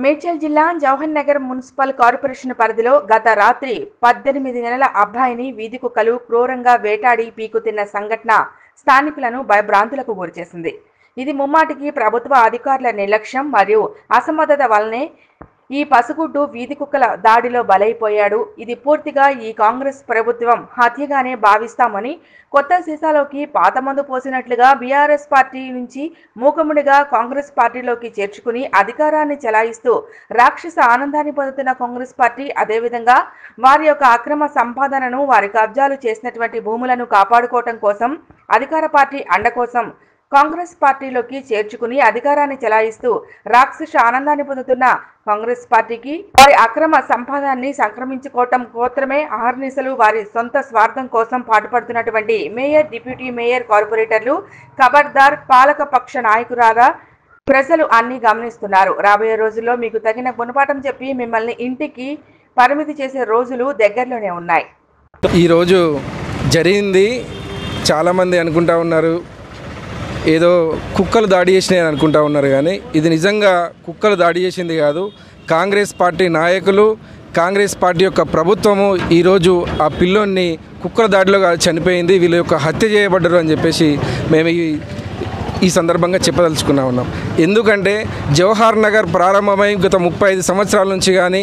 మేడ్చల్ జిల్లా Jawahar Nagar municipal corporation పరిధిలో గత రాత్రి 18 నెలల అబ్బాయిని వీధి కుక్కలు క్రూరంగా వేటాడి పీకుతిన్న సంఘటన స్థానికులను భయభ్రాంతులకు గురిచేసింది. ఇది ముమ్మాటికి ప్రభుత్వ అధికారుల నిర్లక్ష్యం మరియు అసమర్థత వల్లనే ఈ పసుగుడ్డు వీధి కుక్కల దాడిలో బలైపోయాడు. ఇది పూర్తిగా ఈ కాంగ్రెస్ ప్రభుత్వం హత్యగానే భావిస్తామని, కొత్త సీసాలోకి పాత మందు పోసినట్లుగా బీఆర్ఎస్ పార్టీ నుంచి మూకముడిగా కాంగ్రెస్ పార్టీలోకి చేర్చుకుని అధికారాన్ని చెలాయిస్తూ రాక్షస ఆనందాన్ని పొందుతున్న కాంగ్రెస్ పార్టీ అదేవిధంగా వారి యొక్క అక్రమ సంపాదనను, వారి కబ్జాలు చేసినటువంటి భూములను కాపాడుకోవటం కోసం అధికార పార్టీ అండ కోసం కాంగ్రెస్ పార్టీలోకి చేర్చుకుని అధికారాన్ని చెలాయిస్తూ రాక్షస ఆనందాన్ని పొందుతున్న కాంగ్రెస్ పార్టీకి వారి అక్రమ సంపాదనని సంక్రమించుకోవటం కోసమే అహర్నిశలు వారి సొంత స్వార్థం కోసం పాటుపడుతున్నటువంటి మేయర్, డిప్యూటీ మేయర్, కార్పొరేటర్లు ఖబర్దార్ పాలక పక్ష నాయకురాగా ప్రజలు అన్ని గమనిస్తున్నారు. రాబోయే రోజుల్లో మీకు తగిన గుణపాఠం చెప్పి మిమ్మల్ని ఇంటికి పరిమితి చేసే రోజులు దగ్గరలోనే ఉన్నాయి. ఈరోజు జరిగింది చాలామంది అనుకుంటా ఉన్నారు ఏదో కుక్కలు దాడి చేసినాయి అని అనుకుంటా ఉన్నారు, కానీ ఇది నిజంగా కుక్కలు దాడి చేసింది కాదు. కాంగ్రెస్ పార్టీ నాయకులు, కాంగ్రెస్ పార్టీ యొక్క ప్రభుత్వము ఈరోజు ఆ పిల్లోన్ని కుక్కల దాడిలో చనిపోయింది, వీళ్ళ యొక్క హత్య చేయబడ్డారు అని చెప్పేసి మేము ఈ సందర్భంగా చెప్పదలుచుకున్నా ఉన్నాం. ఎందుకంటే జవహర్ నగర్ ప్రారంభమై గత 35 సంవత్సరాల నుంచి కానీ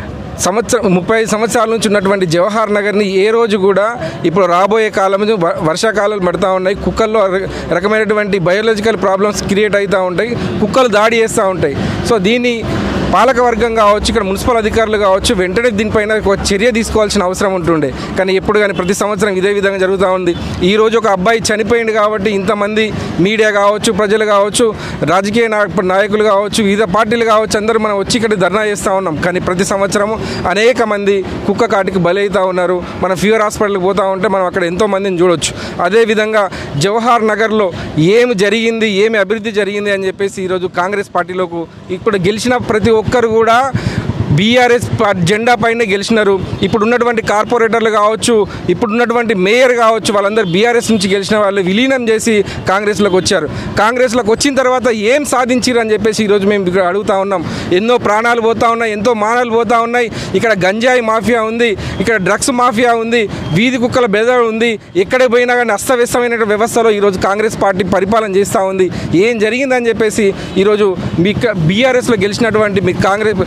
35 సంవత్సరాల నుంచి ఉన్నటువంటి జవహర్ నగర్ని ఏ రోజు కూడా ఇప్పుడు రాబోయే కాలం వర్షాకాలాలు పడుతూ ఉన్నాయి, కుక్కల్లో రకమైనటువంటి బయోలాజికల్ ప్రాబ్లమ్స్ క్రియేట్ అవుతూ ఉంటాయి, కుక్కలు దాడి చేస్తూ ఉంటాయి. సో దీన్ని పాలకవర్గం కావచ్చు, ఇక్కడ మున్సిపల్ అధికారులు కావచ్చు వెంటనే దీనిపైన ఒక చర్య తీసుకోవాల్సిన అవసరం ఉంటుండే. కానీ ఎప్పుడు కానీ ప్రతి సంవత్సరం ఇదే విధంగా జరుగుతూ ఉంది. ఈరోజు ఒక అబ్బాయి చనిపోయింది కాబట్టి ఇంతమంది మీడియా కావచ్చు, ప్రజలు కావచ్చు, రాజకీయ నాయకులు కావచ్చు, వివిధ పార్టీలు కావచ్చు అందరూ మనం వచ్చి ఇక్కడ ధర్నా చేస్తూ ఉన్నాం. కానీ ప్రతి సంవత్సరం అనేక మంది కుక్క కాటికి బలవుతూ ఉన్నారు. మనం ఫీవర్ హాస్పిటల్కి పోతూ ఉంటే మనం అక్కడ ఎంతో మందిని చూడొచ్చు. అదేవిధంగా జవహర్ నగర్లో ఏమి జరిగింది, ఏమి అభివృద్ధి జరిగింది అని చెప్పేసి ఈరోజు కాంగ్రెస్ పార్టీలోకి ఇప్పుడు గెలిచిన ప్రతి ఒక్కరు కూడా బీఆర్ఎస్ జెండా పైనే గెలిచినారు. ఇప్పుడు ఉన్నటువంటి కార్పొరేటర్లు కావచ్చు, ఇప్పుడు ఉన్నటువంటి మేయర్ కావచ్చు, వాళ్ళందరూ బీఆర్ఎస్ నుంచి గెలిచిన వాళ్ళు విలీనం చేసి కాంగ్రెస్లోకి వచ్చారు. కాంగ్రెస్లోకి వచ్చిన తర్వాత ఏం సాధించారు అని చెప్పేసి ఈరోజు మేము ఇక్కడ అడుగుతూ ఉన్నాం. ఎన్నో ప్రాణాలు పోతూ ఉన్నాయి, ఎంతో మానాలు పోతూ ఉన్నాయి. ఇక్కడ గంజాయి మాఫియా ఉంది, ఇక్కడ డ్రగ్స్ మాఫియా ఉంది, వీధి కుక్కల బెదర్ ఉంది. ఎక్కడికి పోయినా కానీ అస్తవ్యస్తమైన వ్యవస్థలో ఈరోజు కాంగ్రెస్ పార్టీ పరిపాలన చేస్తూ ఉంది. ఏం జరిగిందని చెప్పేసి ఈరోజు మీ బీఆర్ఎస్లో గెలిచినటువంటి మీ కాంగ్రెస్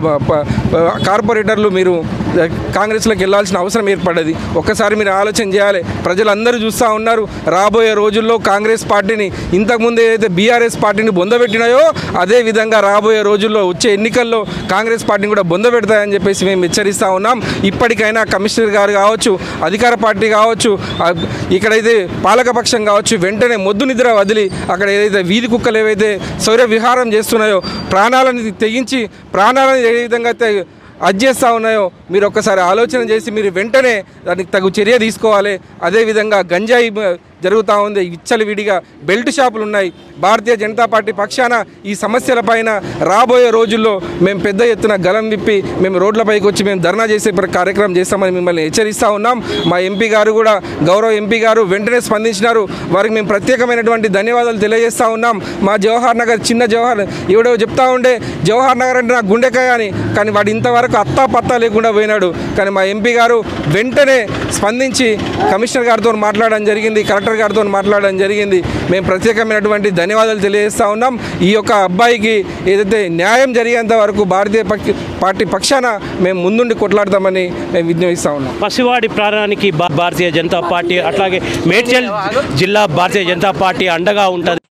కార్పొరేటర్లు మీరు కాంగ్రెస్లోకి వెళ్ళాల్సిన అవసరం ఏర్పడ్డది. ఒక్కసారి మీరు ఆలోచన చేయాలి. ప్రజలందరూ చూస్తూ ఉన్నారు. రాబోయే రోజుల్లో కాంగ్రెస్ పార్టీని ఇంతకుముందు ఏదైతే బీఆర్ఎస్ పార్టీని బొందబెట్టినాయో అదే విధంగా రాబోయే రోజుల్లో వచ్చే ఎన్నికల్లో కాంగ్రెస్ పార్టీని కూడా బొందబెడతాయని చెప్పేసి మేము హెచ్చరిస్తూ ఉన్నాం. ఇప్పటికైనా కమిషనర్ గారు కావచ్చు, అధికార పార్టీ కావచ్చు, ఇక్కడైతే పాలకపక్షం కావచ్చు వెంటనే మొద్దు నిద్ర వదిలి అక్కడ ఏదైతే వీధి కుక్కలు ఏవైతే శౌర్య విహారం చేస్తున్నాయో, ప్రాణాలను తెగించి ప్రాణాలను ఏ విధంగా చేస్తూ ఉన్నాయో మీరు ఒక్కసారి ఆలోచన చేసి మీరు వెంటనే దానికి తగు చర్య తీసుకోవాలి. అదేవిధంగా గంజాయి జరుగుతూ ఉంది, విచ్చలవిడిగా బెల్ట్ షాపులు ఉన్నాయి. భారతీయ జనతా పార్టీ పక్షాన ఈ సమస్యలపైన రాబోయే రోజుల్లో మేము పెద్ద ఎత్తున గలం విప్పి మేము రోడ్లపైకి వచ్చి మేము ధర్నా చేసే కార్యక్రమం చేస్తామని మిమ్మల్ని హెచ్చరిస్తూ ఉన్నాం. మా ఎంపీ గారు కూడా, గౌరవ ఎంపీ గారు వెంటనే స్పందించినారు. వారికి మేము ప్రత్యేకమైనటువంటి ధన్యవాదాలు తెలియజేస్తూ ఉన్నాం. మా జవహర్ నగర్ చిన్న జవహర్ ఎవడో చెప్తా ఉండే జవహర్ నగర్ అంటే నాకు గుండెకాయ అని, కానీ వాడు ఇంతవరకు అత్తా పత్తా లేకుండా పోయినాడు. కానీ మా ఎంపీ గారు వెంటనే స్పందించి కమిషనర్ గారితో మాట్లాడడం జరిగింది, కలెక్టర్ గారితో మాట్లాడడం జరిగింది. మేము ప్రత్యేకమైనటువంటి ధన్యవాదాలు తెలియజేస్తూ ఉన్నాం. ఈ యొక్క అబ్బాయికి ఏదైతే న్యాయం జరిగేంత వరకు భారతీయ పార్టీ పక్షాన మేము ముందుండి కొట్లాడతామని మేము విజ్ఞప్తిస్తూ ఉన్నాం. పసివాడి ప్రాణానికి భారతీయ జనతా పార్టీ అట్లాగే మేడ్చల్ జిల్లా భారతీయ జనతా పార్టీ అండగా ఉంటుంది.